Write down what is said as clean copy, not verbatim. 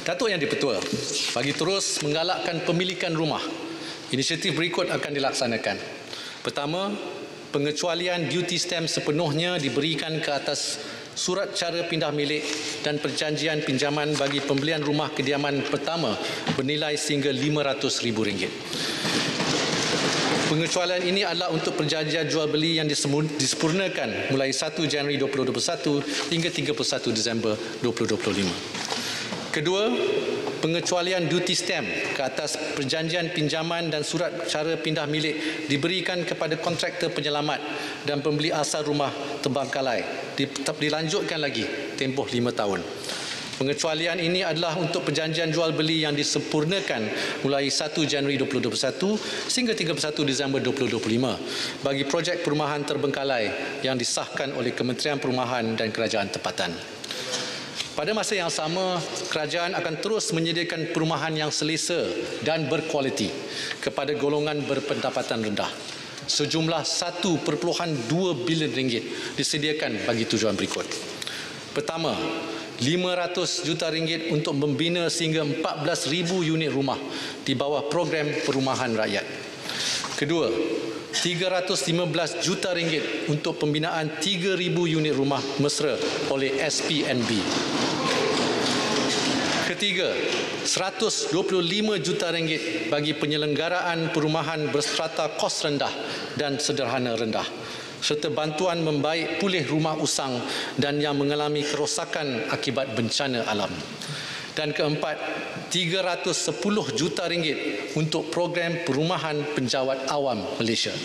Datuk Yang di-Pertua, bagi terus menggalakkan pemilikan rumah, inisiatif berikut akan dilaksanakan. Pertama, pengecualian duty stamp sepenuhnya diberikan ke atas surat cara pindah milik dan perjanjian pinjaman bagi pembelian rumah kediaman pertama bernilai sehingga RM500,000. Pengecualian ini adalah untuk perjanjian jual beli yang disempurnakan mulai 1 Januari 2021 hingga 31 Disember 2025. Kedua, pengecualian duty stamp ke atas perjanjian pinjaman dan surat cara pindah milik diberikan kepada kontraktor penyelamat dan pembeli asal rumah terbengkalai. Dilanjutkan lagi tempoh 5 tahun. Pengecualian ini adalah untuk perjanjian jual beli yang disempurnakan mulai 1 Januari 2021 sehingga 31 Disember 2025 bagi projek perumahan terbengkalai yang disahkan oleh Kementerian Perumahan dan Kerajaan Tempatan. Pada masa yang sama, kerajaan akan terus menyediakan perumahan yang selesa dan berkualiti kepada golongan berpendapatan rendah. Sejumlah RM1.2 bilion disediakan bagi tujuan berikut. Pertama, RM500 juta untuk membina sehingga 14,000 unit rumah di bawah program perumahan rakyat. Kedua, RM315 juta untuk pembinaan 3,000 unit rumah mesra oleh SPNB. Ketiga, RM125 juta bagi penyelenggaraan perumahan berstrata kos rendah dan sederhana rendah, serta bantuan membaik pulih rumah usang dan yang mengalami kerosakan akibat bencana alam. Dan keempat, RM310 juta untuk program perumahan penjawat awam Malaysia.